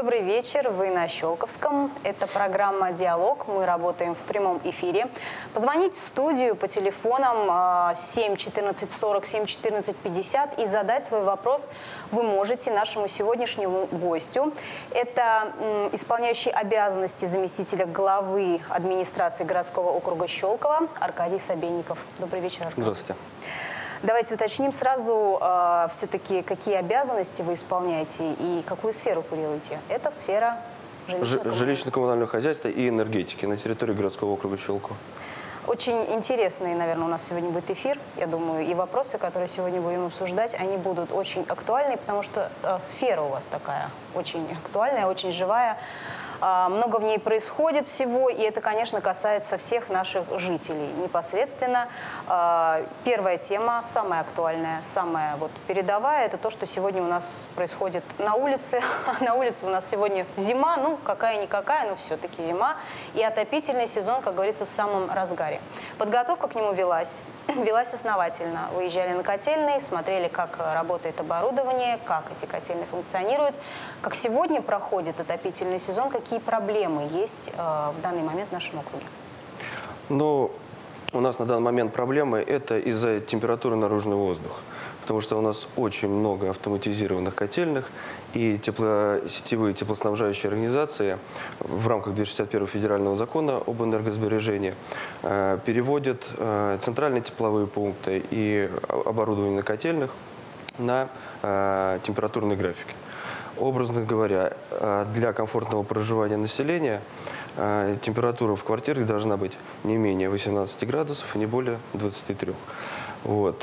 Добрый вечер, вы на Щелковском. Это программа «Диалог». Мы работаем в прямом эфире. Позвонить в студию по телефонам 7 14 40 7 14 50 и задать свой вопрос вы можете нашему сегодняшнему гостю. Это исполняющий обязанности заместителя главы администрации городского округа Щелково Аркадий Собенников. Добрый вечер, Аркадий. Здравствуйте. Давайте уточним сразу, все-таки, какие обязанности вы исполняете и какую сферу курируете. Это сфера жилищно-коммунального хозяйства и энергетики на территории городского округа Щелково. Очень интересный, наверное, у нас сегодня будет эфир, я думаю, и вопросы, которые сегодня будем обсуждать, они будут очень актуальны, потому что сфера у вас такая очень актуальная, очень живая. Много в ней происходит всего, и это, конечно, касается всех наших жителей непосредственно. Первая тема, самая актуальная, самая передовая, это то, что сегодня у нас происходит на улице. На улице у нас сегодня зима, ну какая-никакая, но все-таки зима, и отопительный сезон, как говорится, в самом разгаре. Подготовка к нему велась основательно. Выезжали на котельные, смотрели, как работает оборудование, как эти котельные функционируют, как сегодня проходит отопительный сезон, какие проблемы есть в данный момент в нашем округе. Ну, у нас на данный момент проблемы – это из-за температуры наружного воздуха. Потому что у нас очень много автоматизированных котельных, и теплосетевые теплоснабжающие организации в рамках 261 федерального закона об энергосбережении переводят центральные тепловые пункты и оборудование на котельных на температурные графики. Образно говоря, для комфортного проживания населения температура в квартирах должна быть не менее 18 градусов и не более 23. Вот.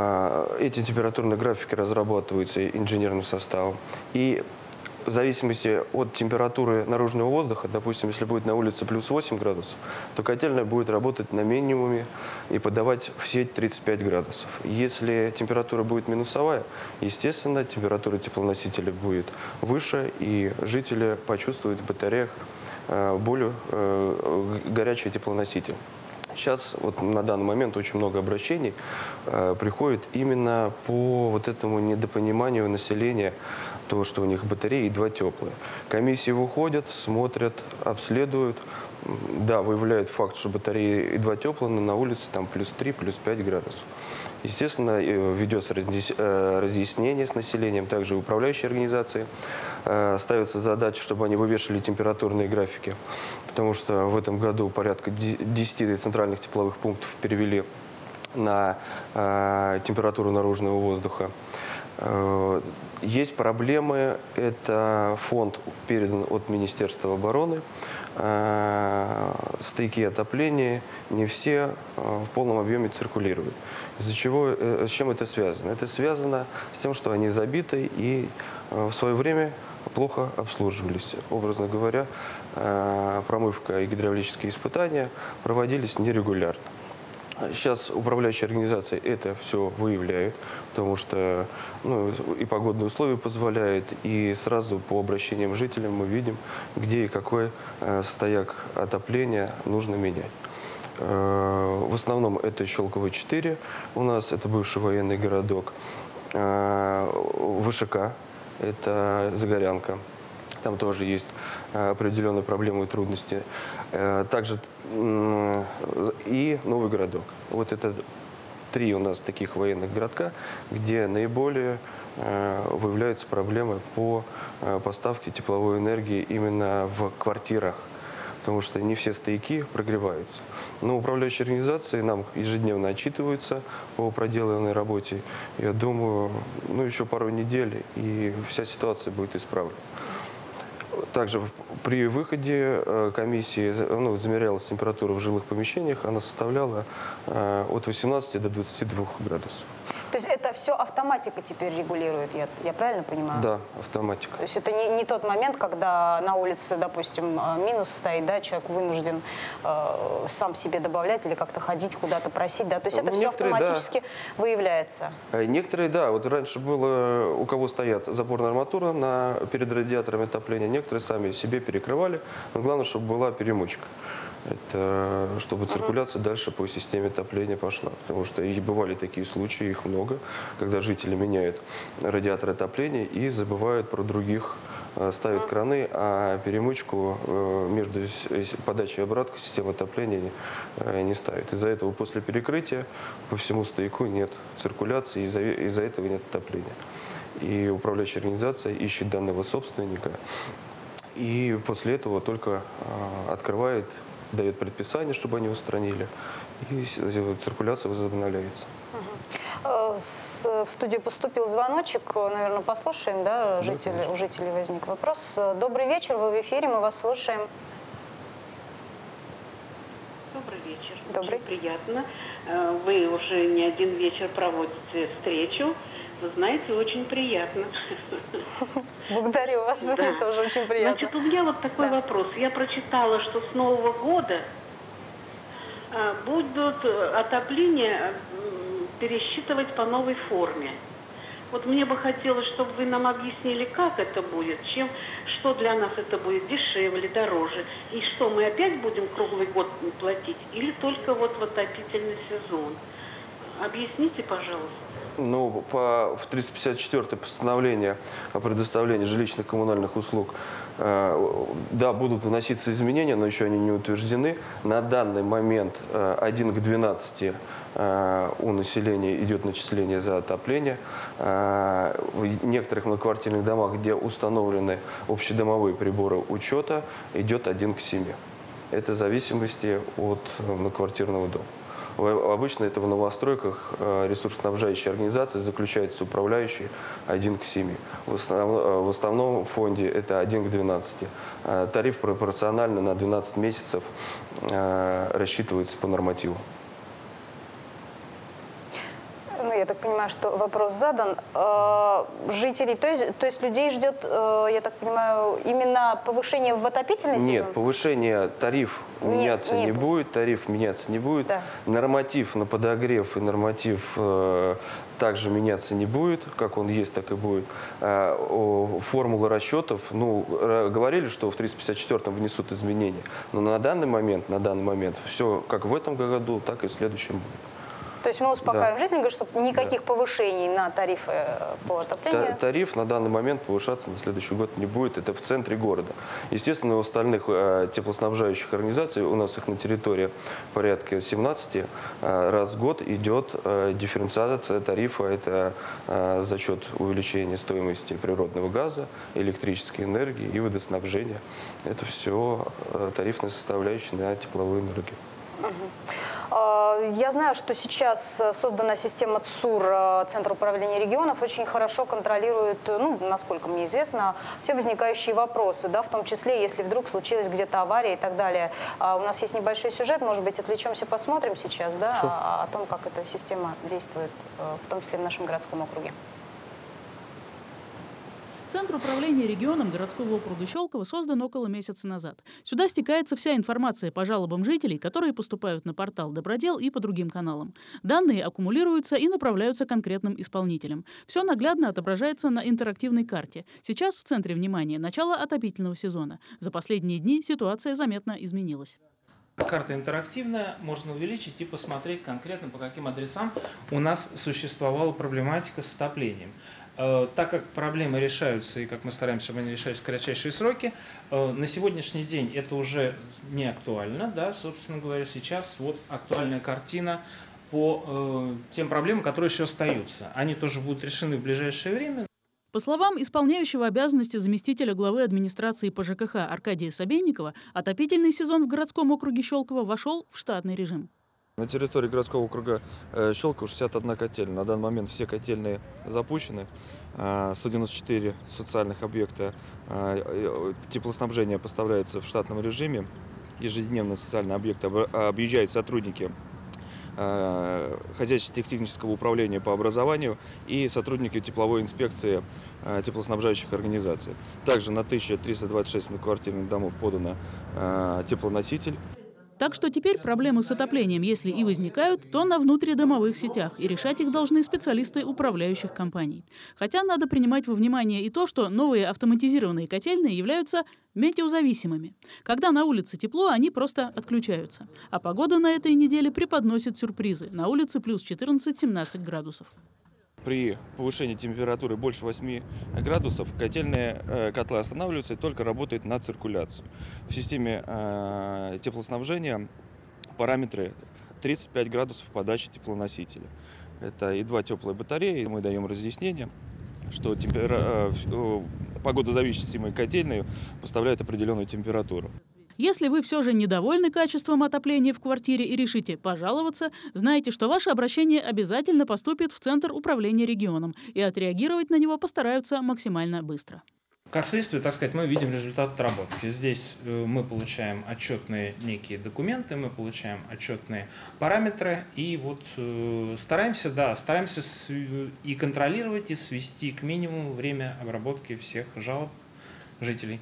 Эти температурные графики разрабатываются инженерным составом. И в зависимости от температуры наружного воздуха, допустим, если будет на улице плюс 8 градусов, то котельная будет работать на минимуме и подавать в сеть 35 градусов. Если температура будет минусовая, естественно, температура теплоносителя будет выше, и жители почувствуют в батареях более горячий теплоноситель. Сейчас на данный момент очень много обращений приходит именно по этому недопониманию населения, то, что у них батареи едва теплые. Комиссии выходят, смотрят, обследуют. Да, выявляют факт, что батареи едва теплые, но на улице там плюс 3, плюс 5 градусов. Естественно, ведется разъяснение с населением, также управляющие организации. Ставится задача, чтобы они вывешивали температурные графики, потому что в этом году порядка 10 центральных тепловых пунктов перевели на температуру наружного воздуха. Есть проблемы, это фонд передан от Министерства обороны, стояки отопления не все в полном объеме циркулируют. Из-за чего, с чем это связано? Это связано с тем, что они забиты и в свое время плохо обслуживались. Образно говоря, промывка и гидравлические испытания проводились нерегулярно. Сейчас управляющие организации это все выявляют, потому что и погодные условия позволяют, и сразу по обращениям жителям мы видим, где и какой стояк отопления нужно менять. В основном это Щелково-4, у нас это бывший военный городок, ВШК, это Загорянка. Там тоже есть определенные проблемы и трудности. Также и Новый городок. Вот это 3 у нас таких военных городка, где наиболее выявляются проблемы по поставке тепловой энергии именно в квартирах, потому что не все стояки прогреваются. Но управляющие организации нам ежедневно отчитываются по проделанной работе. Я думаю, еще пару недель, и вся ситуация будет исправлена. Также при выходе комиссии замерялась температура в жилых помещениях, она составляла от 18 до 22 градусов. То есть это все автоматика теперь регулирует, я правильно понимаю? Да, автоматика. То есть это не тот момент, когда на улице, допустим, минус стоит, да, человек вынужден сам себе добавлять или как-то ходить куда-то просить, да? То есть это все автоматически выявляется? Некоторые, да. Вот раньше было, у кого стоят запорная арматура перед радиаторами отопления, некоторые сами себе перекрывали, но главное, чтобы была перемычка. Это чтобы циркуляция дальше по системе отопления пошла. Потому что и бывали такие случаи, их много, когда жители меняют радиаторы отопления и забывают про других ставит краны, а перемычку между подачей и обработкой системы отопления не ставит. Из-за этого после перекрытия по всему стояку нет циркуляции, из-за этого нет отопления. И управляющая организация ищет данного собственника, и после этого только открывает, дает предписание, чтобы они устранили, и циркуляция возобновляется. В студию поступил звоночек, наверное, послушаем, да, у жителей возник вопрос. Добрый вечер, вы в эфире, мы вас слушаем. Добрый вечер. Добрый. Очень приятно. Вы уже не один вечер проводите встречу. Вы знаете, очень приятно. Благодарю вас, Да. мне тоже очень приятно. Значит, у меня вот такой вопрос. Я прочитала, что с Нового года будут отопление пересчитывать по новой форме. Вот мне бы хотелось, чтобы вы нам объяснили, как это будет, что для нас это будет дешевле, дороже, и что мы опять будем круглый год платить, или только вот в отопительный сезон. Объясните, пожалуйста. Ну, в 354-е постановление о предоставлении жилищных и коммунальных услуг, да, будут вноситься изменения, но еще они не утверждены. На данный момент 1 к 12 у населения идет начисление за отопление. В некоторых многоквартирных домах, где установлены общедомовые приборы учета, идет 1 к 7. Это в зависимости от многоквартирного дома. Обычно это в новостройках ресурсоснабжающие организации заключают с управляющей 1 к 7. В основном фонде это 1 к 12. Тариф пропорционально на 12 месяцев рассчитывается по нормативу. Ну, я так понимаю, что вопрос задан. Жителей, то есть людей ждет, я так понимаю, именно повышение в отопительный сезон? Нет, повышение тариф меняться не будет, тариф меняться не будет. Да. Норматив на подогрев и норматив также меняться не будет, как он есть, так и будет. Формулы расчетов, ну, говорили, что в 354-м внесут изменения, но на данный момент все как в этом году, так и в следующем будет. То есть мы успокаиваем жителей, говорим, что никаких повышений на тарифы по отоплению? Тариф на данный момент повышаться на следующий год не будет. Это в центре города. Естественно, у остальных теплоснабжающих организаций, у нас их на территории порядка 17, раз в год идет дифференциация тарифа. Это за счет увеличения стоимости природного газа, электрической энергии и водоснабжения. Это все тарифные составляющие на тепловую энергию. Я знаю, что сейчас создана система ЦУР, Центр управления регионов, очень хорошо контролирует, ну, насколько мне известно, все возникающие вопросы, да, в том числе, если вдруг случилась где-то авария и так далее. У нас есть небольшой сюжет, может быть, отвлечемся, посмотрим сейчас, да, о том, как эта система действует, в том числе в нашем городском округе. Центр управления регионом городского округа Щелково создан около месяца назад. Сюда стекается вся информация по жалобам жителей, которые поступают на портал «Добродел» и по другим каналам. Данные аккумулируются и направляются конкретным исполнителям. Все наглядно отображается на интерактивной карте. Сейчас в центре внимания начало отопительного сезона. За последние дни ситуация заметно изменилась. Карта интерактивная, можно увеличить и посмотреть конкретно, по каким адресам у нас существовала проблематика с отоплением. Так как проблемы решаются, и как мы стараемся, чтобы они решались в кратчайшие сроки, на сегодняшний день это уже не актуально, да, собственно говоря, сейчас вот актуальная картина по тем проблемам, которые еще остаются. Они тоже будут решены в ближайшее время. По словам исполняющего обязанности заместителя главы администрации по ЖКХ Аркадия Собейникова, отопительный сезон в городском округе Щелково вошел в штатный режим. На территории городского округа Щелково 61 котельная. На данный момент все котельные запущены. 194 социальных объекта теплоснабжения поставляется в штатном режиме. Ежедневно социальные объекты объезжают сотрудники хозяйственно-технического управления по образованию и сотрудники тепловой инспекции теплоснабжающих организаций. Также на 1326 многоквартирных домов подано теплоноситель. Так что теперь проблемы с отоплением, если и возникают, то на внутридомовых сетях, и решать их должны специалисты управляющих компаний. Хотя надо принимать во внимание и то, что новые автоматизированные котельные являются метеозависимыми. Когда на улице тепло, они просто отключаются. А погода на этой неделе преподносит сюрпризы. На улице плюс 14-17 градусов. При повышении температуры больше 8 градусов котельные котлы останавливаются и только работает на циркуляцию. В системе теплоснабжения параметры 35 градусов подачи теплоносителя. Это и 2 теплые батареи. Мы даем разъяснение, что погодозависимые котельные поставляют определенную температуру. Если вы все же недовольны качеством отопления в квартире и решите пожаловаться, знайте, что ваше обращение обязательно поступит в Центр управления регионом, и отреагировать на него постараются максимально быстро. Как следствие, так сказать, мы видим результат отработки. Здесь мы получаем отчетные некие документы, мы получаем отчетные параметры, и вот стараемся и контролировать, и свести к минимуму время обработки всех жалоб жителей.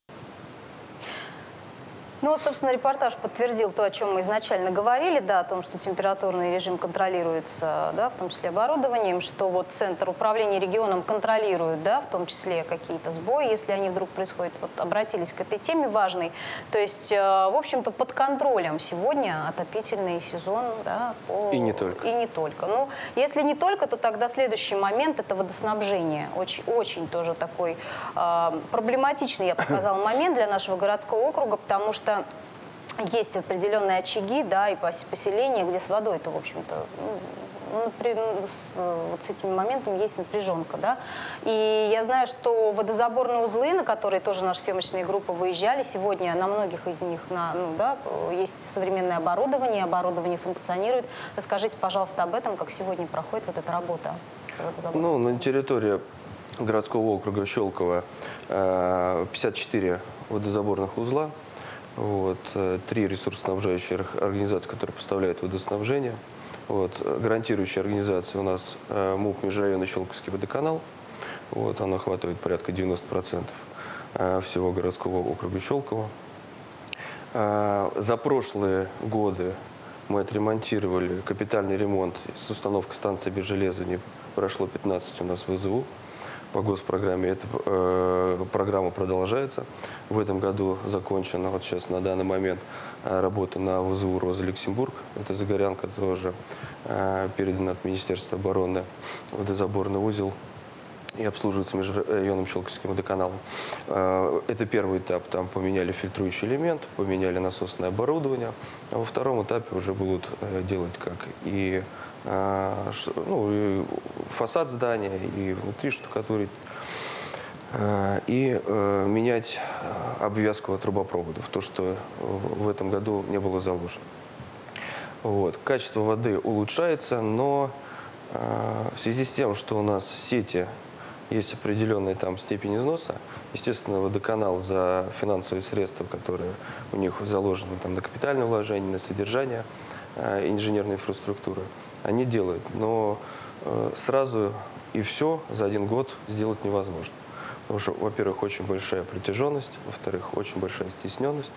Ну вот, собственно, репортаж подтвердил то, о чем мы изначально говорили, да, о том, что температурный режим контролируется, да, в том числе оборудованием, что вот Центр управления регионом контролирует, да, в том числе какие-то сбои, если они вдруг происходят. Вот обратились к этой теме важной. То есть, в общем-то, под контролем сегодня отопительный сезон, да, И не только. И не только. Ну, если не только, то тогда следующий момент – это водоснабжение. Очень тоже такой проблематичный, я бы сказала, момент для нашего городского округа, потому что есть определенные очаги, да, и поселения, где с водой-то, в общем-то, вот с этими моментами есть напряженка, да. И я знаю, что водозаборные узлы, на которые тоже наши съемочные группы выезжали, сегодня на многих из них есть современное оборудование функционирует. Расскажите, пожалуйста, об этом, как сегодня проходит вот эта работа с водозабором. На территории городского округа Щелково 54 водозаборных узла. 3 ресурсоснабжающие организации, которые поставляют водоснабжение. Гарантирующая организация у нас МУП «Межрайонный Щелковский водоканал». Она охватывает порядка 90% всего городского округа Щелково. За прошлые годы мы отремонтировали капитальный ремонт с установкой станции Бежелеза. Прошло 15 у нас ВЗУ. По госпрограмме эта программа продолжается. В этом году закончена, вот сейчас на данный момент, работа на ВЗУ «Роза-Люксембург». Это Загорянка, тоже передана от Министерства обороны водозаборный узел и обслуживается межрайонным Щелковским водоканалом. Это первый этап. Там поменяли фильтрующий элемент, поменяли насосное оборудование. А во втором этапе уже будут делать как и фасад здания, и внутри штукатурить, и менять обвязку трубопроводов, то, что в этом году не было заложено. Качество воды улучшается, но в связи с тем, что у нас сети есть определенная там степень износа, естественно, водоканал за финансовые средства, которые у них заложены там, на капитальное вложение, на содержание инженерной инфраструктуры, они делают. Но сразу и все за один год сделать невозможно. Потому что, во-первых, очень большая протяженность, во-вторых, очень большая стесненность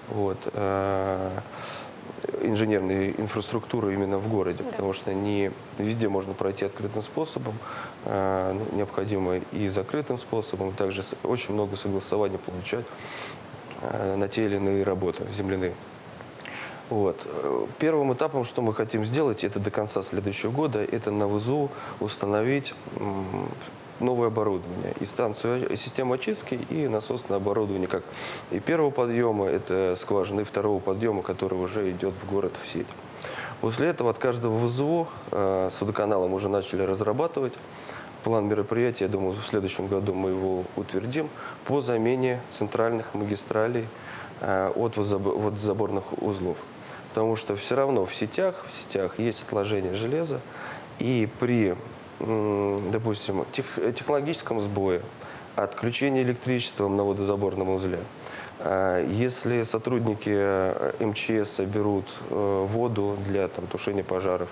инженерной инфраструктуры именно в городе, потому что не везде можно пройти открытым способом, необходимо и закрытым способом, также очень много согласований получать на те или иные работы земляные. Первым этапом, что мы хотим сделать, это до конца следующего года, это на ВЗУ установить новое оборудование. И станцию, и систему очистки, и насосное оборудование, как и первого подъема, это скважины, и второго подъема, который уже идет в город, в сеть. После этого от каждого ВЗУ с водоканалом уже начали разрабатывать план мероприятий. Я думаю, в следующем году мы его утвердим по замене центральных магистралей от водозаборных узлов. Потому что все равно в сетях есть отложение железа, и при, допустим, технологическом сбое, отключении электричества на водозаборном узле, если сотрудники МЧС берут воду для тушения пожаров,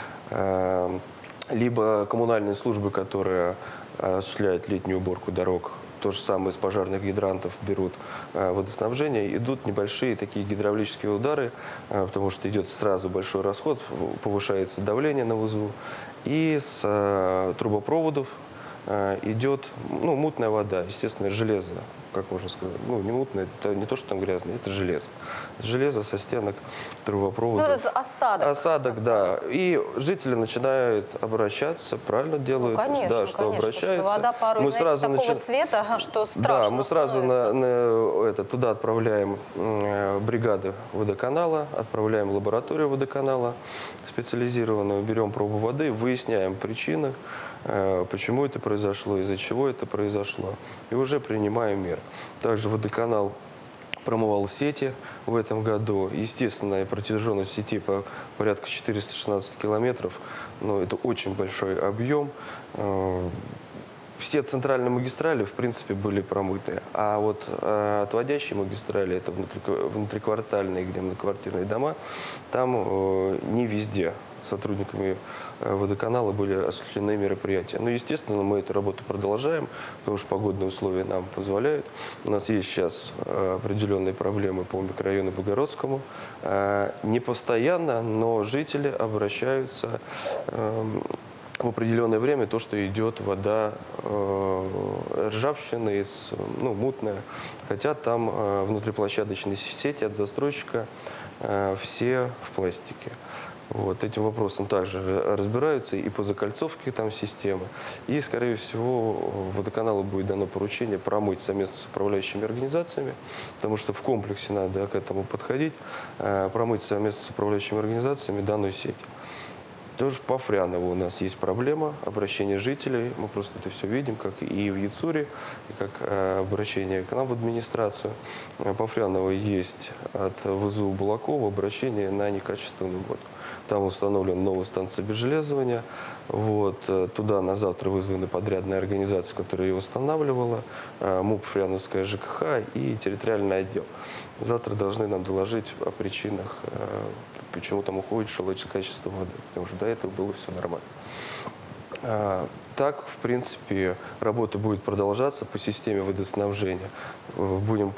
либо коммунальные службы, которые осуществляют летнюю уборку дорог, то же самое из пожарных гидрантов берут водоснабжение, идут небольшие такие гидравлические удары, потому что идет сразу большой расход, повышается давление на ВЗУ, и с трубопроводов идет мутная вода, естественно, железо, как можно сказать. Не мутное, это не то, что там грязное, это железо. Железо со стенок трубопроводов. Это осадок. Осадок, да. И жители начинают обращаться, правильно делают, конечно, да, что конечно, обращаются. Вода порой, мы сразу такого цвета, что страшно. Да, мы сразу туда отправляем бригады водоканала, отправляем лабораторию водоканала специализированную, берем пробу воды, выясняем причины, почему это произошло, из-за чего это произошло, и уже принимаем меры. Также водоканал промывал сети в этом году. Естественно, протяженность сети по порядка 416 километров, но это очень большой объем. Все центральные магистрали, в принципе, были промыты. А вот отводящие магистрали, это внутриквартальные, где многоквартирные дома, там не везде сотрудниками водоканала были осуществлены мероприятия. Но, естественно, мы эту работу продолжаем, потому что погодные условия нам позволяют. У нас есть сейчас определенные проблемы по микрорайону Богородскому. Не постоянно, но жители обращаются в определенное время, то, что идет вода ржавчина, мутная. Хотя там внутриплощадочные сети от застройщика все в пластике. Вот, этим вопросом также разбираются и по закольцовке там системы. И, скорее всего, водоканалу будет дано поручение промыть совместно с управляющими организациями, потому что в комплексе надо к этому подходить, промыть совместно с управляющими организациями данную сеть. Тоже по Фрянову у нас есть проблема обращения жителей. Мы просто это все видим, как и в Яцуре, и как обращение к нам в администрацию. По Фрянову есть от ВЗУ Булакова обращение на некачественную воду. Там установлена новая станция обезжелезывания. Вот, туда на завтра вызваны подрядная организация, которая ее устанавливала, МУП Фряновская ЖКХ и территориальный отдел. Завтра должны нам доложить о причинах, почему там ухудшилось качество воды, потому что до этого было все нормально. Так, в принципе, работа будет продолжаться по системе водоснабжения. Будем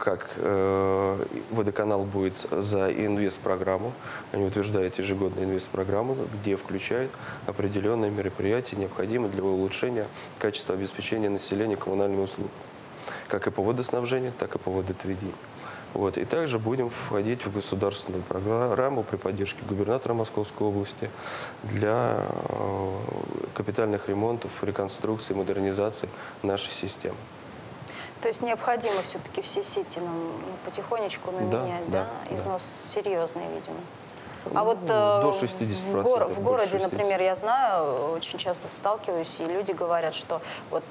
водоканал будет за инвестпрограмму. Они утверждают ежегодную инвестпрограмму, где включают определенные мероприятия, необходимые для улучшения качества обеспечения населения коммунальными услугами. Как и по водоснабжению, так и по водоотведению. Вот. И также будем входить в государственную программу при поддержке губернатора Московской области для капитальных ремонтов, реконструкции, модернизации нашей системы. То есть необходимо все-таки все сети нам потихонечку наменять, да? Износ серьезный, видимо. А вот до 60%. В городе, например, я знаю, очень часто сталкиваюсь, и люди говорят, что вот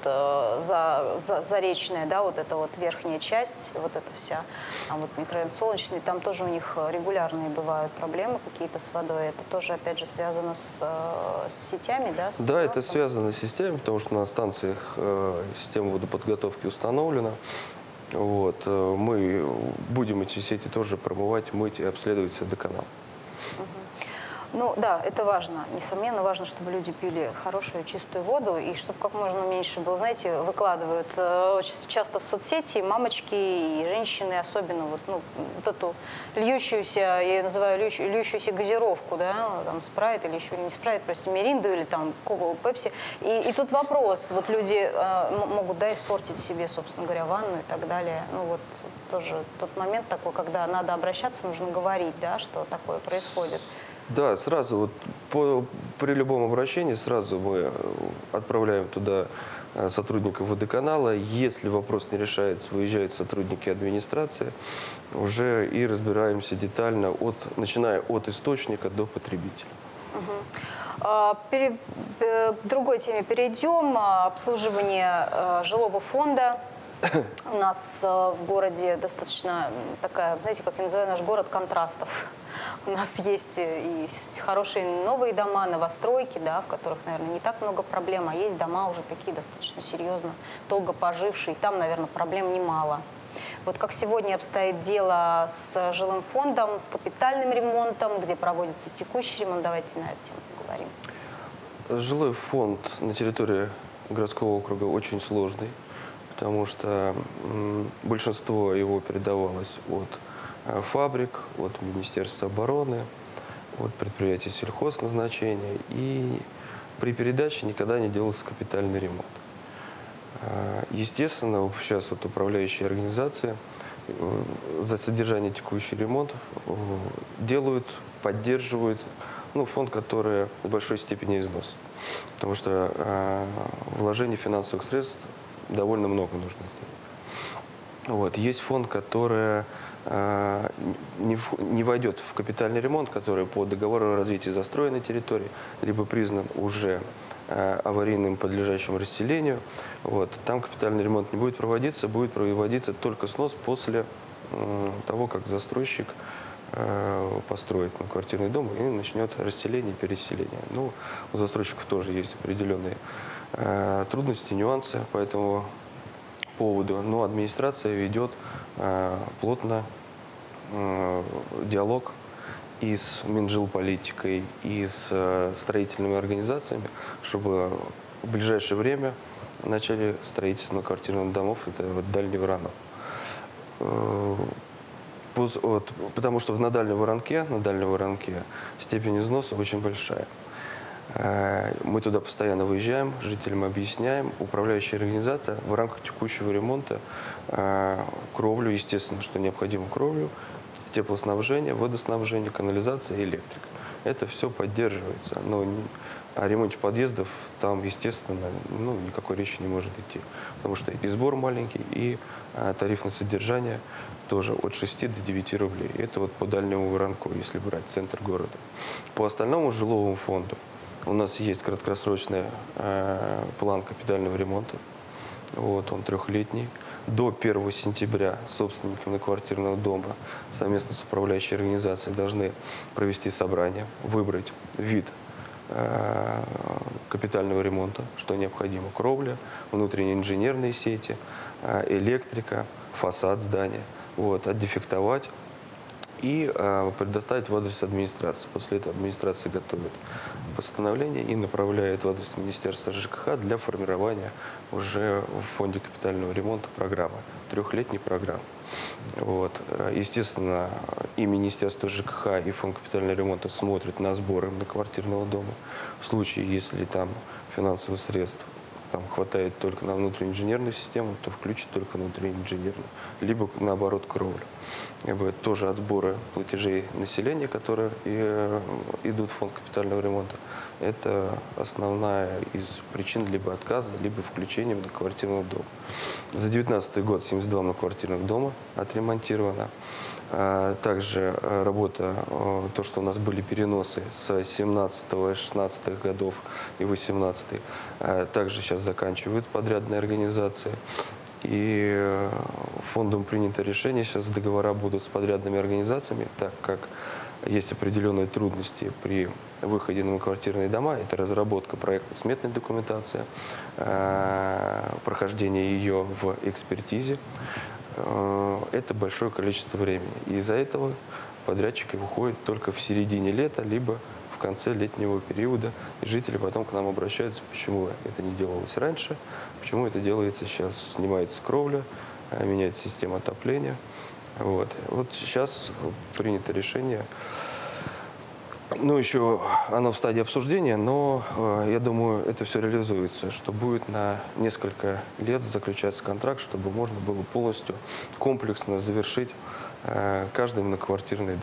Заречная, да, вот эта вот верхняя часть, вот эта вся, там вот микрорайон Солнечный, там тоже у них регулярные бывают проблемы какие-то с водой. Это тоже, опять же, связано с сетями, да? Да, это связано с системой, потому что на станциях система водоподготовки установлена. Вот. Мы будем эти сети тоже промывать, мыть и обследовать с водоканала. Ну да, это важно. Несомненно, важно, чтобы люди пили хорошую, чистую воду, и чтобы как можно меньше было, знаете, выкладывают очень часто в соцсети мамочки и женщины, особенно вот эту льющуюся, я ее называю льющуюся газировку, да, там спрайт или еще не спрайт, просто миринду или там кока-колу, пепси. И тут вопрос, вот люди могут, да, испортить себе, собственно говоря, ванну и так далее. Ну вот тоже тот момент такой, когда надо обращаться, нужно говорить, да, что такое происходит. Да, сразу при любом обращении сразу мы отправляем туда сотрудников водоканала. Если вопрос не решается, выезжают сотрудники администрации, уже и разбираемся детально, начиная от источника до потребителя. К другой теме перейдем. Обслуживание жилого фонда. У нас в городе достаточно такая, знаете, как я называю наш город контрастов. У нас есть и хорошие новые дома, новостройки, да, в которых, наверное, не так много проблем, а есть дома уже такие достаточно серьезно, долго пожившие, там, наверное, проблем немало. Вот как сегодня обстоит дело с жилым фондом, с капитальным ремонтом, где проводится текущий ремонт, давайте на эту тему поговорим. Жилой фонд на территории городского округа очень сложный, потому что большинство его передавалось от фабрик, от Министерства обороны, от предприятий сельхозназначения. И при передаче никогда не делался капитальный ремонт. Естественно, сейчас вот управляющие организации за содержание текущих ремонтов делают, поддерживают фонд, который в большой степени износ. Потому что вложений финансовых средств довольно много нужно сделать. Вот. Есть фонд, который не войдет в капитальный ремонт, который по договору о развитии застроенной территории, либо признан уже аварийным, подлежащим расселению. Вот. Там капитальный ремонт не будет проводиться, будет проводиться только снос после того, как застройщик построит квартирный дом и начнет расселение и переселение. У застройщиков тоже есть определенные трудности, нюансы по этому поводу. Но администрация ведет плотно диалог и с Минжилполитикой, и с строительными организациями, чтобы в ближайшее время начали строительство квартирных домов, это Дальний Воронок. Потому что на Дальнем Воронке степень износа очень большая. Мы туда постоянно выезжаем, жителям объясняем. Управляющая организация в рамках текущего ремонта кровлю, естественно, что необходимо кровлю, теплоснабжение, водоснабжение, канализация и электрика. Это все поддерживается. Но о ремонте подъездов там, естественно, никакой речи не может идти. Потому что и сбор маленький, и тариф на содержание тоже от 6 до 9 рублей. Это вот по Дальнему Воронку, если брать центр города. По остальному жилому фонду у нас есть краткосрочный план капитального ремонта. Вот он 3-летний. До 1 сентября собственники многоквартирного дома совместно с управляющей организацией должны провести собрание, выбрать вид капитального ремонта, что необходимо: кровля, внутренние инженерные сети, электрика, фасад здания. Вот, отдефектовать и предоставить в адрес администрации. После этого администрация готовит постановление и направляет в адрес Министерства ЖКХ для формирования уже в фонде капитального ремонта программы, 3-летней программы. Вот. Естественно, и Министерство ЖКХ, и фонд капитального ремонта смотрят на сборы многоквартирного дома. В случае, если там финансовых средств хватает только на внутреннюю инженерную систему, то включит только внутреннюю инженерную, либо наоборот кровлю. Тоже от сбора платежей населения, которые идут в фонд капитального ремонта, это основная из причин либо отказа, либо включения многоквартирного дома. За 2019 год 72 многоквартирных дома отремонтировано. Также работа, то, что у нас были переносы с 17-16 годов и 18 также сейчас заканчивают подрядные организации. И фондом принято решение, сейчас договора будут с подрядными организациями, так как есть определенные трудности при выходе на многоквартирные дома. Это разработка проектно-сметной документации, прохождение ее в экспертизе. Это большое количество времени. И из-за этого подрядчики выходят только в середине лета, либо в конце летнего периода. И жители потом к нам обращаются, почему это не делалось раньше, почему это делается сейчас. Снимается кровля, меняется система отопления. Вот сейчас принято решение. Еще оно в стадии обсуждения, но я думаю, это все реализуется, что будет на несколько лет заключаться контракт, чтобы можно было полностью комплексно завершить каждый многоквартирный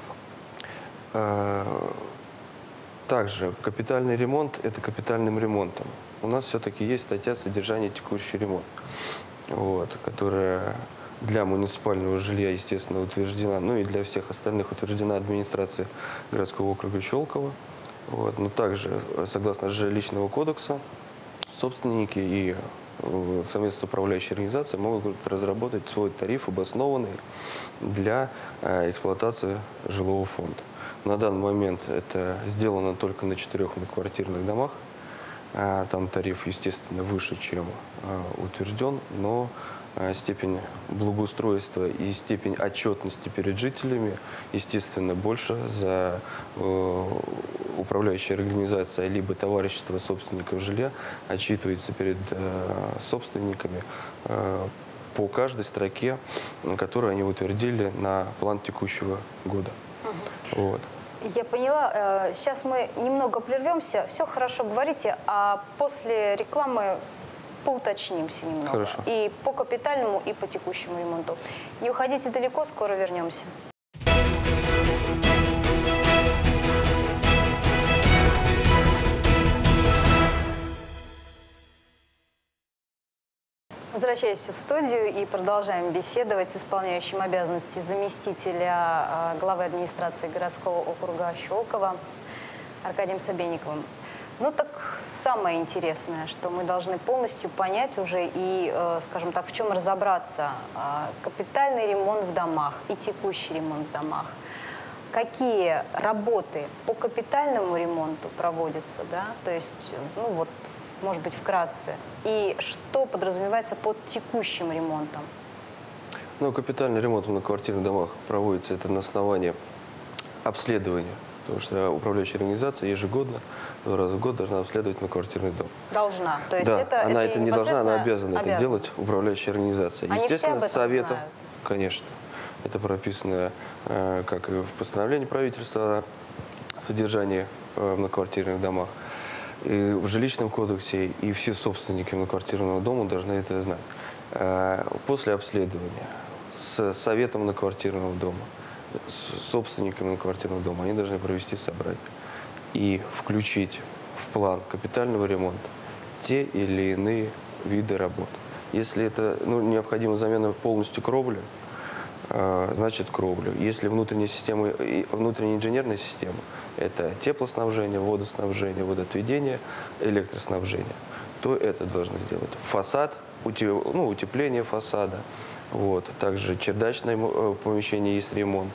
дом. Также капитальный ремонт – это капитальным ремонтом. У нас все-таки есть статья «Содержание текущий ремонт», которая для муниципального жилья, естественно, утверждена, и для всех остальных утверждена администрацией городского округа Щелково. Но также, согласно жилищного кодекса, собственники и совместно с управляющей организацией могут разработать свой тариф, обоснованный для эксплуатации жилого фонда. На данный момент это сделано только на 4 многоквартирных домах. Там тариф, естественно, выше, чем утвержден, но степень благоустройства и степень отчетности перед жителями, естественно, больше за управляющая организация либо товарищество собственников жилья отчитывается перед собственниками по каждой строке, которую они утвердили на план текущего года. Я поняла. Сейчас мы немного прервемся. Все хорошо говорите, а после рекламы поуточнимся немного. Хорошо. И по капитальному, и по текущему ремонту. Не уходите далеко, скоро вернемся. Возвращаясь в студию и продолжаем беседовать с исполняющим обязанности заместителя главы администрации городского округа Щелково Аркадием Собейниковым. Ну так самое интересное, что мы должны полностью понять уже и, скажем так, в чем разобраться. Капитальный ремонт в домах и текущий ремонт в домах. Какие работы по капитальному ремонту проводятся, да? То есть, ну вот, может быть, вкратце. И что подразумевается под текущим ремонтом? Ну, капитальный ремонт в многоквартирных домах проводится это на основании обследования. Потому что управляющая организация ежегодно, 2 раза в год должна обследовать многоквартирный дом. Должна. То есть да, это, она это не должна, она непосредственно обязана это делать, управляющая организация. Они Естественно, все об этом советом, знают? конечно. Это прописано, как и в постановлении правительства о содержании в многоквартирных домах. И в жилищном кодексе, и все собственники многоквартирного дома должны это знать. После обследования с советом многоквартирного дома, с собственниками многоквартирного дома, они должны провести собрание и включить в план капитального ремонта те или иные виды работ. Если это необходима замена полностью кровли, значит кровлю. Если внутренняя система, внутренняя инженерная система, это теплоснабжение, водоснабжение, водоотведение, электроснабжение, то это должны сделать. Фасад, утепление фасада, вот. Также чердачное помещение есть ремонт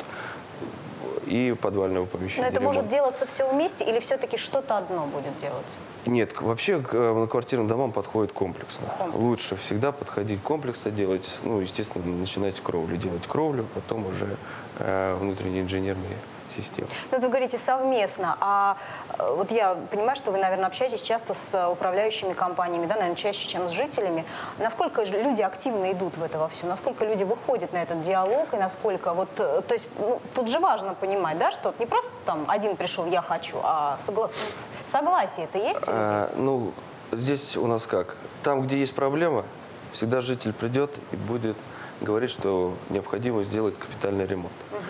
и подвального помещения. Но это ремонт. может делаться все вместе или все-таки что-то одно будет делаться? Нет, вообще к многоквартирным домам подходит комплексно. Лучше всегда подходить комплексно, делать, естественно, начинать с кровли. Делать кровлю, потом уже внутренние инженерные системы. Ну, вы говорите совместно, а вот я понимаю, что вы, наверное, общаетесь часто с управляющими компаниями, да, наверное, чаще, чем с жителями. Насколько люди активно идут в это во все? Насколько люди выходят на этот диалог и насколько вот, то есть, тут же важно понимать, да, что не просто там один пришел, я хочу, а согласие это есть у людей? Здесь у нас как? Там, где есть проблема, всегда житель придет и будет говорить, что необходимо сделать капитальный ремонт.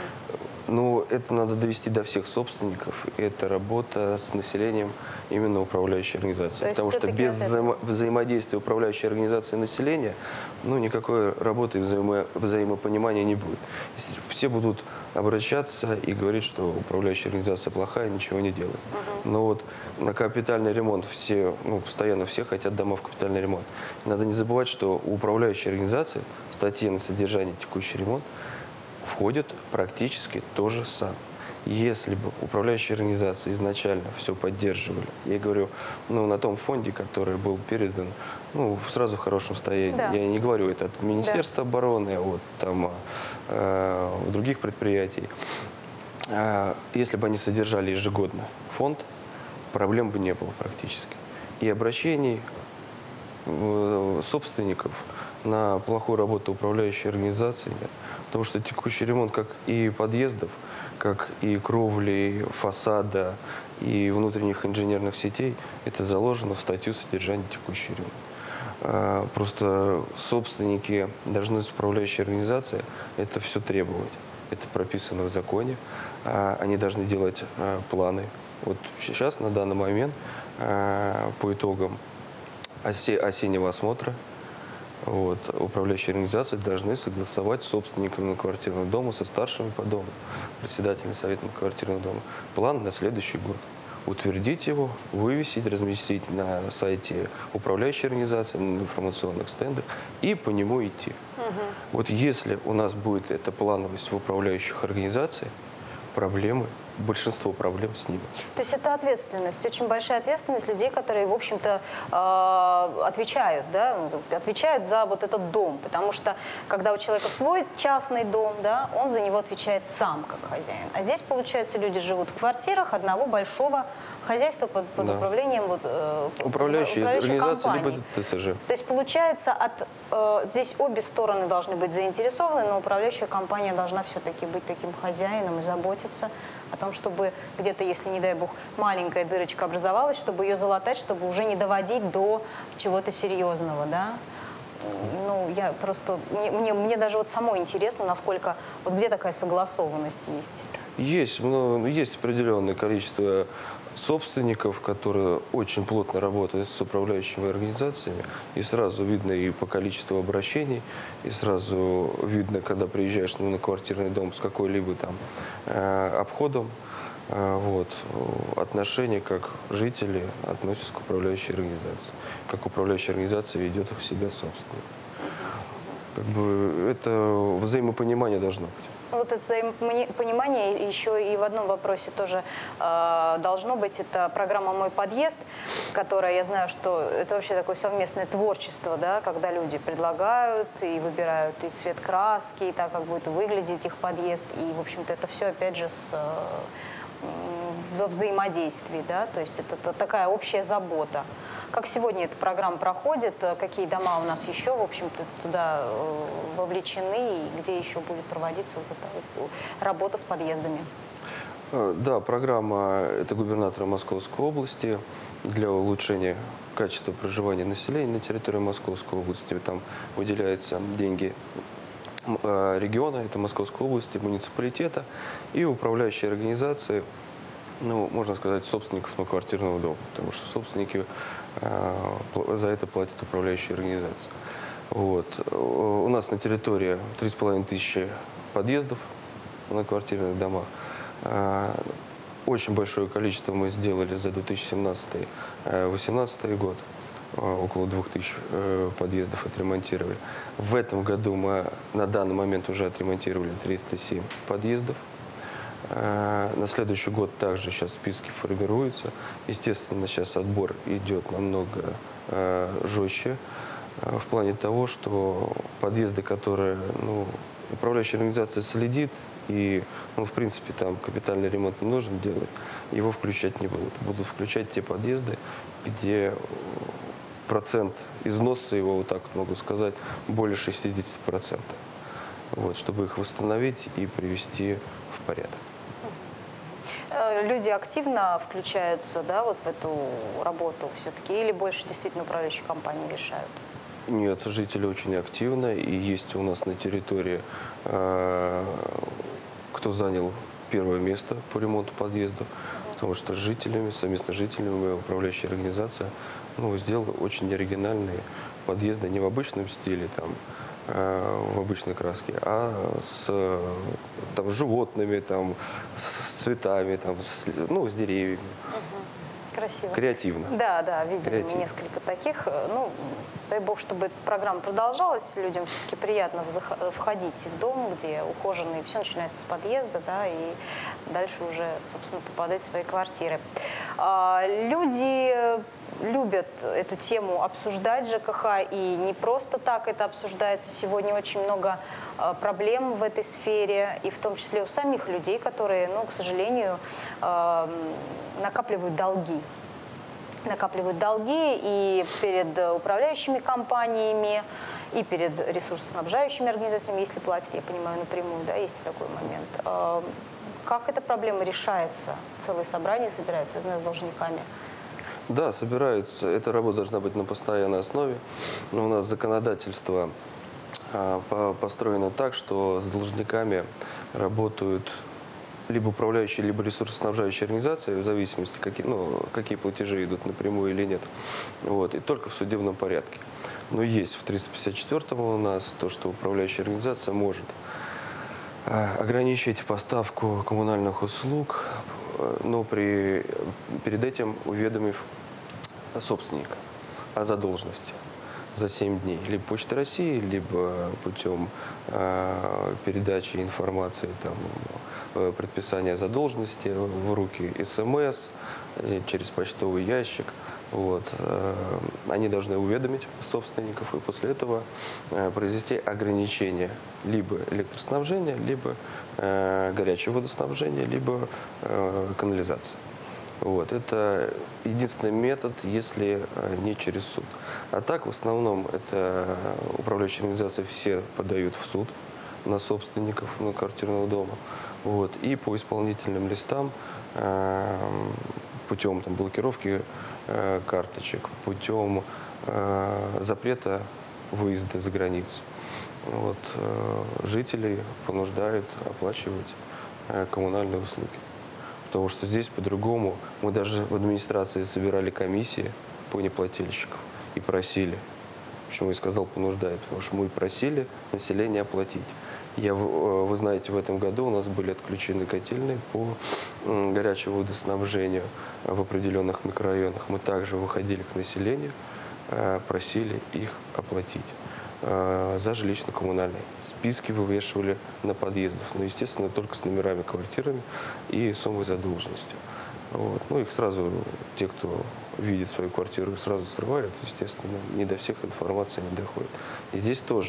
Но это надо довести до всех собственников. Это работа с населением именно управляющей организации. Потому что без взаимодействия управляющей организации и населения никакой работы и взаимопонимания не будет. Все будут обращаться и говорить, что управляющая организация плохая, ничего не делает. Но вот на капитальный ремонт постоянно все хотят дома в капитальный ремонт. Надо не забывать, что у управляющей организации в статье на содержание текущий ремонт входит практически то же самое. Если бы управляющие организации изначально все поддерживали, я говорю, на том фонде, который был передан, сразу в хорошем состоянии. Да. Я не говорю это от Министерства обороны, от других предприятий. Если бы они содержали ежегодно фонд, проблем бы не было практически. И обращений собственников на плохую работу управляющей организации нет. Потому что текущий ремонт как и подъездов, как и кровли, фасада, и внутренних инженерных сетей, это заложено в статью содержания текущий ремонт. Просто собственники должны с управляющей организацией это все требовать. Это прописано в законе. Они должны делать планы. Вот сейчас, на данный момент, по итогам осеннего осмотра, управляющие организации должны согласовать с собственниками многоквартирного дома, со старшими по дому, председателем совета многоквартирного дома, план на следующий год. Утвердить его, вывесить, разместить на сайте управляющей организации, на информационных стендах и по нему идти. Вот если у нас будет эта плановость в управляющих организациях, большинство проблем снимут. То есть это ответственность, очень большая ответственность людей, которые, в общем-то, отвечают за вот этот дом. Потому что, когда у человека свой частный дом, да, он за него отвечает сам, как хозяин. А здесь, получается, люди живут в квартирах одного большого хозяйства под управлением управляющей организации, компании. либо ТСЖ. То есть, получается, от здесь обе стороны должны быть заинтересованы, но управляющая компания должна все-таки быть таким хозяином и заботиться о том, чтобы где-то, если, не дай бог, маленькая дырочка образовалась, чтобы ее залатать, чтобы уже не доводить до чего-то серьезного, да? Ну, я просто, мне даже вот самой интересно, насколько, вот где такая согласованность есть? Есть определенное количество собственников, которые очень плотно работают с управляющими организациями, и сразу видно и по количеству обращений, и сразу видно, когда приезжаешь на квартирный дом с какой-либо там обходом, вот, отношение, как жители относятся к управляющей организации, как управляющая организация ведет их себя собственно. Как бы это взаимопонимание должно быть. Вот это взаимопонимание еще и в одном вопросе тоже должно быть. Это программа «Мой подъезд», которая, я знаю, что это вообще такое совместное творчество, да, когда люди предлагают и выбирают и цвет краски, и так, как будет выглядеть их подъезд. И, в общем-то, это все, опять же, во взаимодействии, да, то есть это такая общая забота. Как сегодня эта программа проходит, какие дома у нас еще, в общем-то, туда вовлечены, и где еще будет проводиться вот эта работа с подъездами? Да, программа это губернатора Московской области для улучшения качества проживания населения на территории Московской области. Там выделяются деньги региона, это Московской области, муниципалитета и управляющие организации, ну, можно сказать, собственников квартирного дома, потому что собственники за это платят управляющие организации. Вот. У нас на территории 3500 подъездов на квартирных домах. Очень большое количество мы сделали за 2017-2018 год. Около 2000 подъездов отремонтировали. В этом году мы на данный момент уже отремонтировали 307 подъездов. На следующий год также сейчас списки формируются. Естественно, сейчас отбор идет намного жестче в плане того, что подъезды, которые управляющая организация следит, и, в принципе, там капитальный ремонт не нужно делать, его включать не будут. Будут включать те подъезды, где процент износа его, вот так вот могу сказать, более 60%. Вот, чтобы их восстановить и привести в порядок. Люди активно включаются, да, вот в эту работу все-таки, или больше действительно управляющие компании решают? Нет, жители очень активно, и есть у нас на территории, кто занял первое место по ремонту подъездов, потому что с жителями, совместно с жителями управляющая организация сделала очень оригинальные подъезды, не в обычном стиле, там, в обычной краске, а с животными, там, с цветами, там, с деревьями. Красиво. Креативно. Да, видели Креативно. несколько таких. Дай бог, чтобы эта программа продолжалась. Людям все-таки приятно входить в дом, где ухоженный, все начинается с подъезда, да, и дальше уже, собственно, попадать в свои квартиры. Люди любят эту тему обсуждать ЖКХ, и не просто так это обсуждается. Сегодня очень много проблем в этой сфере, и в том числе у самих людей, которые, к сожалению, накапливают долги. И перед управляющими компаниями, и перед ресурсоснабжающими организациями, если платят, я понимаю, напрямую, да, есть такой момент. Как эта проблема решается? Целые собрания собираются, я знаю, с должниками. Да, собираются. Эта работа должна быть на постоянной основе. Но у нас законодательство построено так, что с должниками работают либо управляющие, либо ресурсоснабжающие организации, в зависимости, какие платежи идут напрямую или нет. Вот, и только в судебном порядке. Но есть в 354-м у нас то, что управляющая организация может ограничить поставку коммунальных услуг, но перед этим уведомив собственника о задолженности за 7 дней. Либо Почтой России, либо путем передачи информации, предписания задолженности в руки СМС, через почтовый ящик. Вот. Они должны уведомить собственников и после этого произвести ограничение либо электроснабжения, либо горячего водоснабжения, либо канализации. Вот. Это единственный метод, если не через суд. А так, в основном, это управляющие организации все подают в суд на собственников многоквартирного дома. Вот. И по исполнительным листам путем блокировки карточек, путем запрета выезда за границу. Вот, жителей понуждают оплачивать коммунальные услуги. Потому что здесь по-другому. Мы даже в администрации собирали комиссии по неплательщикам и просили. Почему я сказал понуждают? Потому что мы просили население оплатить. Вы знаете, в этом году у нас были отключены котельные по горячему водоснабжению в определенных микрорайонах. Мы также выходили к населению, просили их оплатить за жилищно-коммунальные. Списки вывешивали на подъездах, но, естественно, только с номерами квартирами и суммой задолженностью. Вот. Ну, их сразу, те, кто видит свою квартиру, сразу срывают, естественно, не до всех информация не доходит. И здесь тоже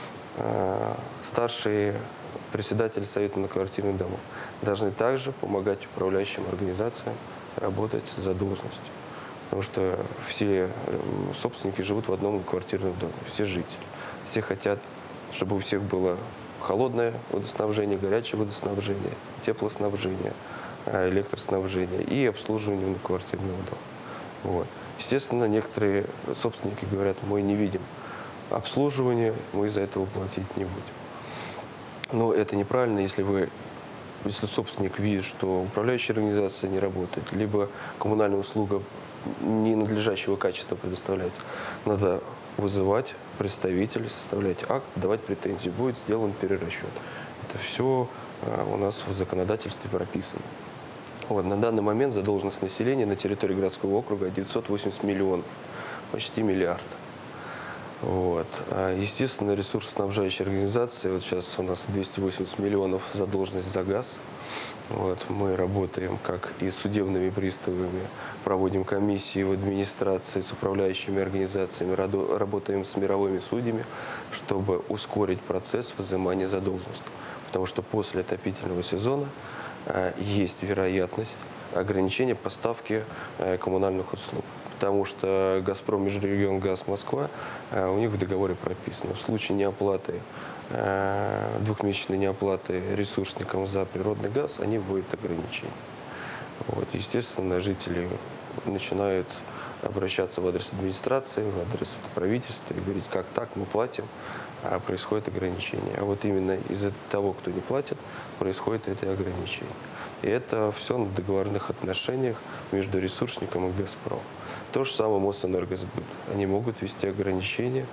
старшие председатели Совета многоквартирных домов должны также помогать управляющим организациям работать с задолженностью. Потому что все собственники живут в одном квартирном доме, все жители. Все хотят, чтобы у всех было холодное водоснабжение, горячее водоснабжение, теплоснабжение, электроснабжение и обслуживание многоквартирного дома. Вот. Естественно, некоторые собственники говорят, мы не видим обслуживание, мы из-за этого платить не будем. Но это неправильно, если собственник видит, что управляющая организация не работает, либо коммунальная услуга ненадлежащего качества предоставляется. Надо вызывать представителей, составлять акт, давать претензии. Будет сделан перерасчет. Это все у нас в законодательстве прописано. Вот, на данный момент задолженность населения на территории городского округа 980 миллионов, почти миллиард. Вот. Естественно, ресурсоснабжающие организации, вот сейчас у нас 280 миллионов задолженность за газ. Вот. Мы работаем как и с судебными приставами, проводим комиссии в администрации с управляющими организациями, работаем с мировыми судьями, чтобы ускорить процесс взимания задолженности. Потому что после отопительного сезона есть вероятность ограничения поставки коммунальных услуг. Потому что «Газпром», Межрегионгаз, Москва, у них в договоре прописано, в случае неоплаты, двухмесячной неоплаты ресурсникам за природный газ, они вводят ограничения. Вот, естественно, жители начинают обращаться в адрес администрации, в адрес правительства и говорить, как так, мы платим, а происходит ограничение. А вот именно из-за того, кто не платит, происходит это ограничение. И это все на договорных отношениях между ресурсником и «Газпром». То же самое Мосэнергосбыт. Они могут ввести ограничения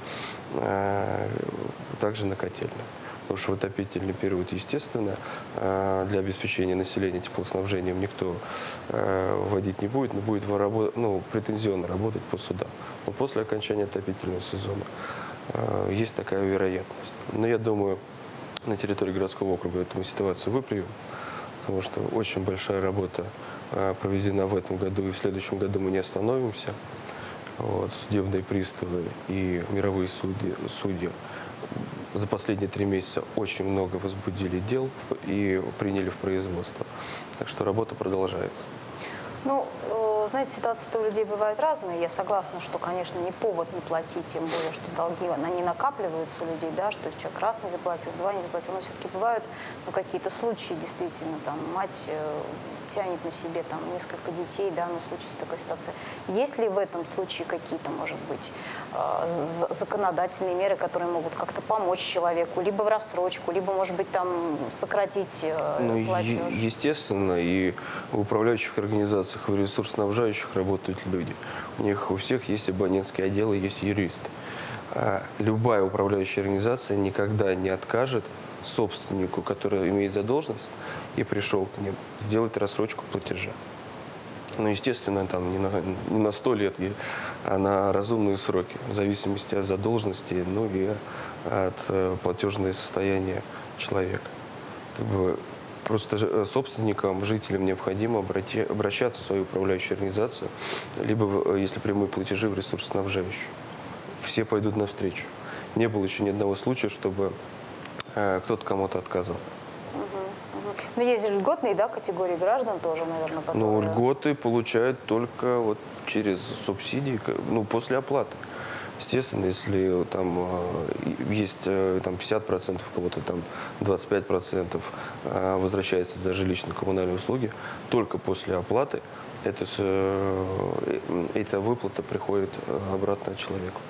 также на котельных. Потому что в отопительный период, естественно, для обеспечения населения теплоснабжением никто вводить не будет, но будет претензионно работать по судам. Но после окончания отопительного сезона есть такая вероятность. Но я думаю, на территории городского округа эту ситуацию выправим, потому что очень большая работа проведена в этом году, и в следующем году мы не остановимся. Вот, судебные приставы и мировые судьи за последние 3 месяца очень много возбудили дел и приняли в производство. Так что работа продолжается. Ну, знаете, ситуации у людей бывают разные. Я согласна, что, конечно, не повод не платить, тем более, что долги, они накапливаются у людей, да, что человек раз не заплатил, 2 не заплатил. Но все-таки бывают какие-то случаи, действительно, там, мать тянет на себе несколько детей, да, на случай такой ситуации. Есть ли в этом случае какие-то, может быть, законодательные меры, которые могут как-то помочь человеку, либо в рассрочку, либо, может быть, сократить платеж? Естественно, и в управляющих организациях, в ресурсоснабжающих работают люди. У них у всех есть абонентские отделы, есть юристы. Любая управляющая организация никогда не откажет собственнику, который имеет задолженность и пришел к ним, сделать рассрочку платежа. Ну, естественно, не на 100 лет, а на разумные сроки, в зависимости от задолженности, и от платежного состояния человека. Просто собственникам, жителям необходимо обращаться в свою управляющую организацию, либо, если прямые платежи, в ресурсоснабжающую. Все пойдут навстречу. Не было еще ни одного случая, чтобы кто-то кому-то отказал. Но есть же льготные, да, категории граждан тоже, наверное, которые... Но льготы получают только вот через субсидии, ну, после оплаты. Естественно, если там есть там 50%, у кого-то там 25% возвращается за жилищно-коммунальные услуги, только после оплаты эта выплата приходит обратно человеку.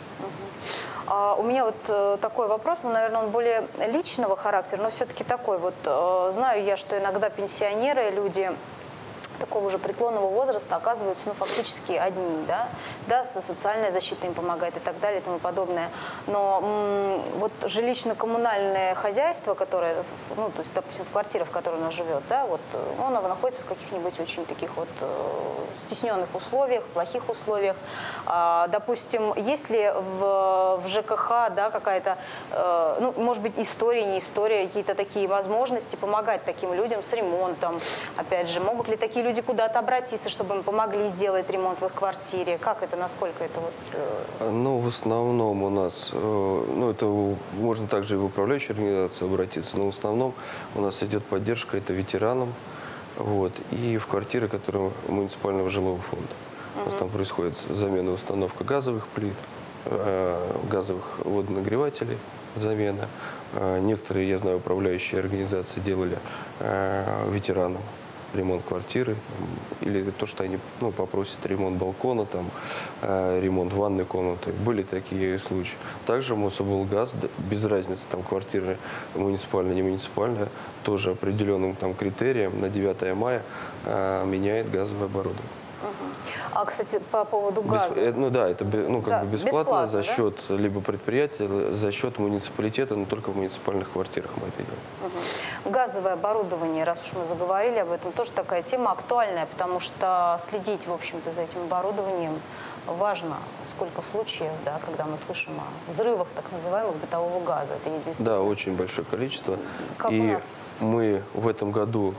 У меня вот такой вопрос, ну, наверное, он более личного характера, но все-таки такой вот. Знаю я, что иногда пенсионеры, люди такого же преклонного возраста оказываются, ну, фактически одни, да, социальная защита им помогает и так далее и тому подобное. Но вот жилищно-коммунальное хозяйство, которое, ну, то есть, допустим, квартира, в которой она живет, да, вот, она находится в каких-нибудь очень таких вот стесненных условиях, плохих условиях. Допустим, если в ЖКХ, да, какая-то, ну, может быть, история, не история, какие-то такие возможности помогать таким людям с ремонтом, опять же, могут ли такие люди куда-то обратиться, чтобы им помогли сделать ремонт в их квартире? Как это, насколько это вот... Ну, в основном у нас, ну, это можно также и в управляющую организацию обратиться, но в основном у нас идет поддержка, это ветеранам, вот, и в квартиры, которые муниципального жилого фонда. У нас там происходит замена, установка газовых плит, газовых водонагревателей, замена. Некоторые, я знаю, управляющие организации делали ветеранам ремонт квартиры, или то, что они, ну, попросят ремонт балкона, там, ремонт ванной комнаты. Были такие случаи. Также Мособлгаз, без разницы, там, квартиры муниципальная, не муниципальная, тоже определенным там критерием на 9 мая меняет газовое оборудование. А, кстати, по поводу газа. Ну да, это, ну, как бы бесплатно за счет либо предприятия, за счет муниципалитета, но только в муниципальных квартирах мы это делаем. Газовое оборудование, раз уж мы заговорили об этом, тоже такая тема актуальная, потому что следить, в общем-то, за этим оборудованием важно. Сколько случаев, да, когда мы слышим о взрывах так называемых бытового газа. Это единственное. Да, очень большое количество. Как и у нас? Мы в этом году,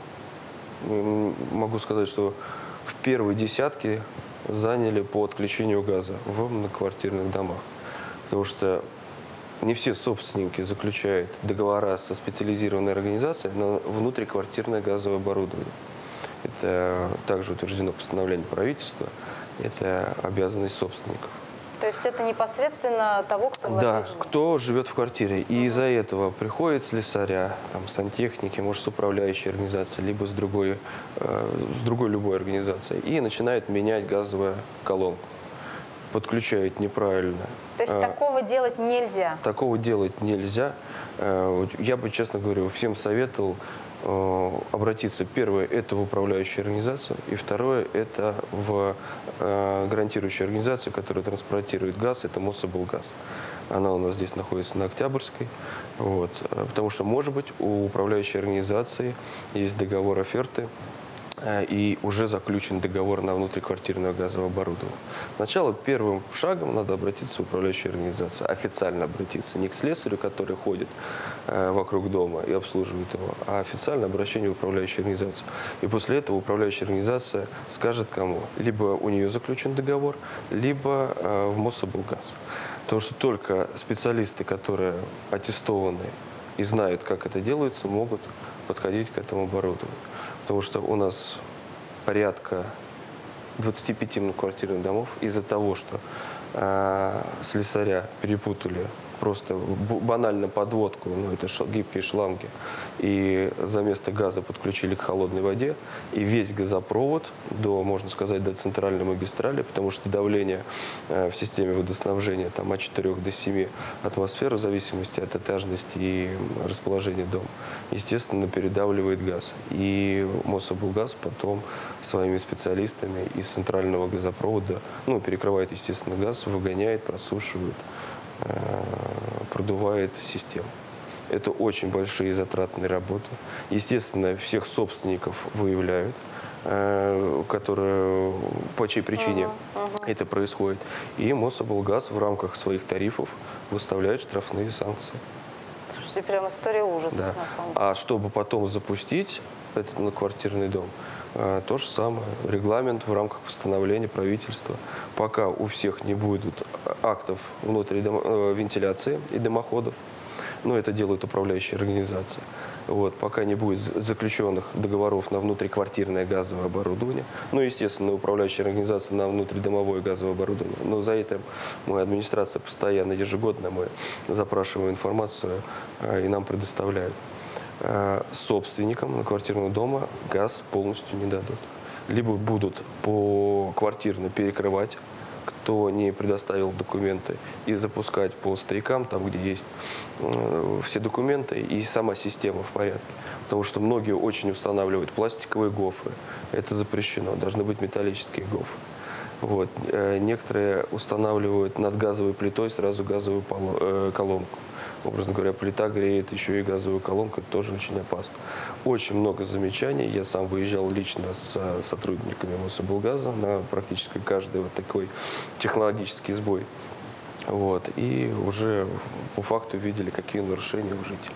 могу сказать, что в первой десятке заняли по отключению газа в многоквартирных домах. Потому что не все собственники заключают договора со специализированной организацией на внутриквартирное газовое оборудование. Это также утверждено постановлением правительства. Это обязанность собственников. То есть это непосредственно того, кто Да, кто живет в квартире. И из-за этого приходят слесаря, там, сантехники, может, с управляющей организацией, либо с другой любой организацией, и начинают менять газовую колонку. Подключают неправильно. То есть такого делать нельзя? Такого делать нельзя. Я бы, честно говоря, всем советовал обратиться. Первое – это в управляющую организацию, и второе – это в гарантирующую организацию, которая транспортирует газ, это Мособлгаз. Она у нас здесь находится на Октябрьской. Вот. Потому что, может быть, у управляющей организации есть договор оферты, и уже заключен договор на внутриквартирное газовое оборудование. Сначала первым шагом надо обратиться в управляющую организацию, официально обратиться, не к слесарю, который ходит вокруг дома и обслуживает его, а официально обращение в управляющую организацию. И после этого управляющая организация скажет кому. Либо у нее заключен договор, либо в Мособлгаз. Потому что только специалисты, которые аттестованы и знают, как это делается, могут подходить к этому оборудованию. Потому что у нас порядка 25 многоквартирных домов из-за того, что слесаря перепутали просто банально подводку, ну, это гибкие шланги, и за место газа подключили к холодной воде, и весь газопровод можно сказать, до центральной магистрали, потому что давление в системе водоснабжения там, от 4 до 7 атмосфер, в зависимости от этажности и расположения дома, естественно, передавливает газ. И Мособлгаз потом своими специалистами из центрального газопровода, ну, перекрывает, естественно, газ, выгоняет, просушивает, продувает систему. Это очень большие затратные работы. Естественно, всех собственников выявляют, которые, по чьей причине это происходит. И Мособлгаз в рамках своих тарифов выставляет штрафные санкции. Слушайте, прям история ужаса, да. на самом деле. А чтобы потом запустить этот многоквартирный дом, то же самое. Регламент в рамках постановления правительства. Пока у всех не будет актов внутри вентиляции и дымоходов, но это делает управляющая организация, Вот, пока не будет заключенных договоров на внутриквартирное газовое оборудование, ну, естественно, управляющая организация на внутридомовое газовое оборудование. Но за это моя администрация постоянно, ежегодно мы запрашиваем информацию и нам предоставляют. Собственникам на квартирного дома газ полностью не дадут. Либо будут поквартирно перекрывать, кто не предоставил документы, и запускать по стоякам, там, где есть все документы и сама система в порядке. Потому что многие очень устанавливают пластиковые гофры. Это запрещено. Должны быть металлические гофры. Вот. Некоторые устанавливают над газовой плитой сразу газовую колонку. Образно говоря, плита греет еще и газовую колонку, это тоже очень опасно. Очень много замечаний. Я сам выезжал лично с сотрудниками Мособлгаза на практически каждый вот такой технологический сбой. Вот. И уже по факту видели, какие нарушения у жителей.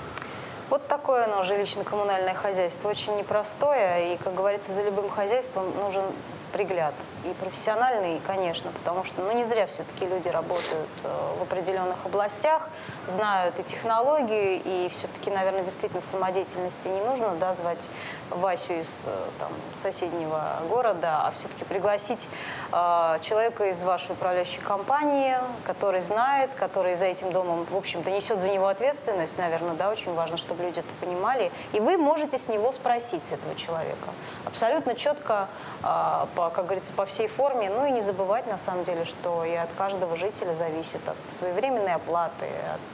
Вот такое оно, жилищно-коммунальное хозяйство. Очень непростое. И, как говорится, за любым хозяйством нужен пригляд. И профессиональный, конечно, потому что не зря все-таки люди работают в определенных областях, знают и технологию, и все-таки, наверное, действительно самодеятельности не нужно, да, звать Васю из соседнего города, а все-таки пригласить человека из вашей управляющей компании, который знает, который за этим домом, в общем-то, несет за него ответственность, наверное, да, очень важно, чтобы люди это понимали. И вы можете с него спросить, с этого человека, абсолютно четко, как говорится, по всей форме. Ну и не забывать, на самом деле, что и от каждого жителя зависит от своевременной оплаты,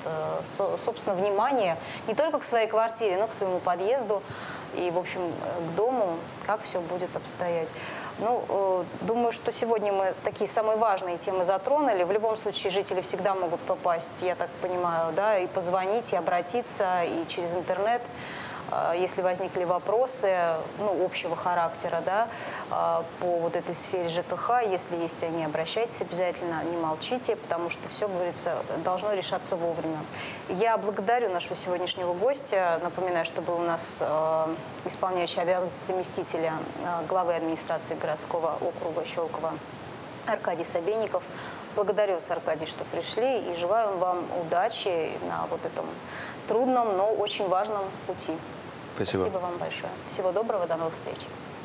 от, собственно, внимания не только к своей квартире, но к своему подъезду и, в общем, к дому, как все будет обстоять. Ну, думаю, что сегодня мы такие самые важные темы затронули. В любом случае жители всегда могут попасть, я так понимаю, да, и позвонить, и обратиться, и через интернет, если возникли вопросы, общего характера, да, по вот этой сфере ЖКХ. Если есть они, обращайтесь обязательно, не молчите, потому что все, говорится, должно решаться вовремя. Я благодарю нашего сегодняшнего гостя. Напоминаю, что был у нас исполняющий обязанности заместителя главы администрации городского округа Щелково Аркадий Собейников. Благодарю вас, Аркадий, что пришли, и желаю вам удачи на вот этом трудном, но очень важном пути. Спасибо. Спасибо вам большое. Всего доброго, до новых встреч.